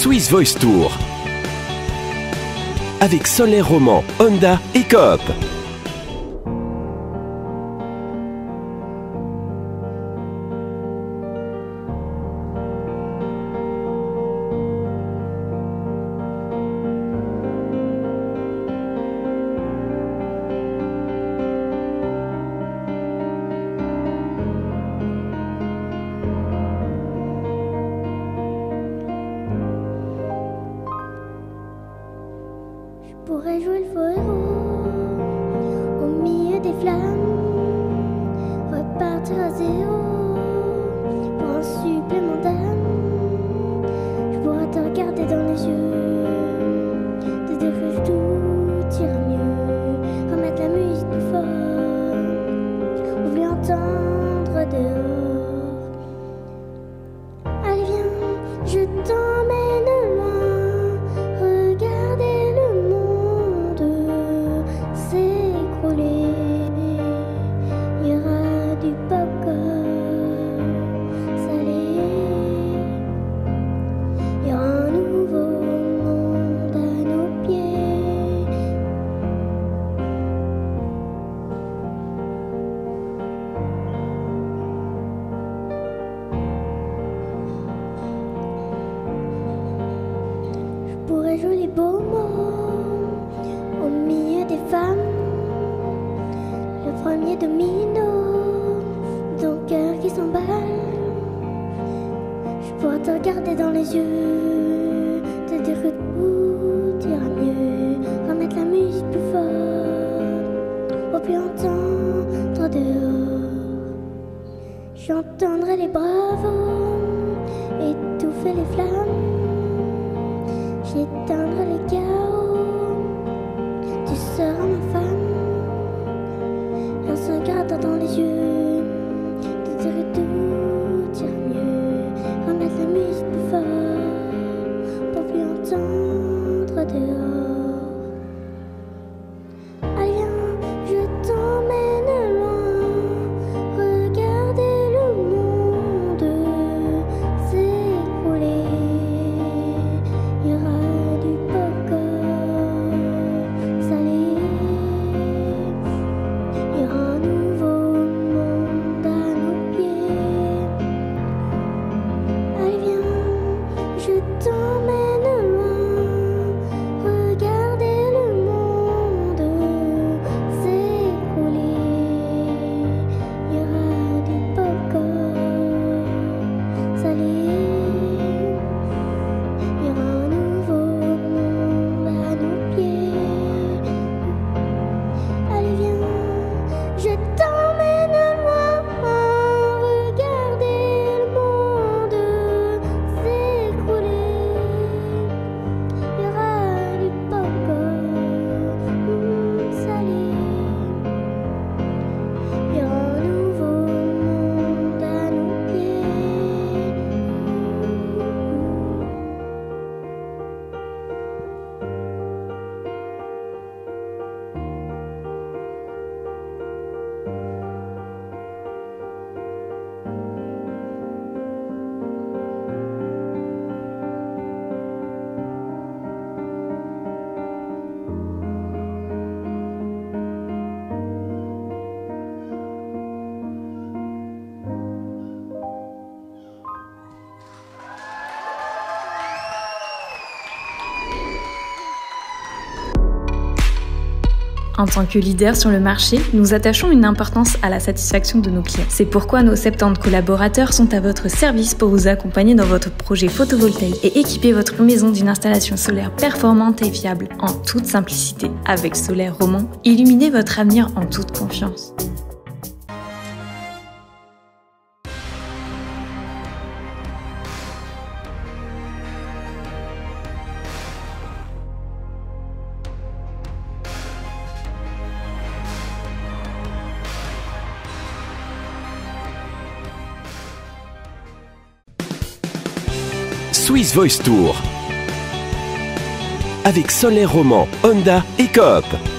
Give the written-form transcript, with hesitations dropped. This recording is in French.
Swiss Voice Tour avec Solaire Roman, Honda et Coop. Je pourrais jouer le faux héros au milieu des flammes, repartir à zéro pour un supplément d'âme. Je pourrais te regarder dans les yeux, te dire que tout ira mieux, remettre la musique plus fort, ou lui entendre dehors. Allez viens, je t'emmène loin, regarder le monde s'écrouler. Il y aura du popcorn salé, il y aura un nouveau monde à nos pieds. Je pourrais jouer les beaux mots au milieu des femmes, le premier domino, ton cœur qui s'emballe. Je pourrais te regarder dans les yeux, te dire que tout ira mieux, remettre la musique plus fort, pour plus entendre dehors. J'entendrai les bravos étouffer les flammes, j'éteindrai les chaos, tu seras ma femme. Et en se regardant dans les yeux, te dire que tout ira mieux, remettre la musique plus fort, pour plus entendre dehors. Allez viens, je t'emmène loin, regarder le monde s'écrouler. Il y aura du popcorn salé, il y aura un nouveau monde à nos pieds. Allez viens, je t'emmène loin, regarder le monde s'écrouler. Il y aura du popcorn salé, il y aura un nouveau monde à nos pieds. Allez viens, je t'emmène loin, regarder le monde s'écrouler. Il y aura du popcorn salé, il y aura un nouveau monde à nos pieds. En tant que leader sur le marché, nous attachons une importance à la satisfaction de nos clients. C'est pourquoi nos 70 collaborateurs sont à votre service pour vous accompagner dans votre projet photovoltaïque et équiper votre maison d'une installation solaire performante et fiable en toute simplicité. Avec Solaire Roman, illuminez votre avenir en toute confiance. Swiss Voice Tour avec Solaire Roman, Honda et Coop.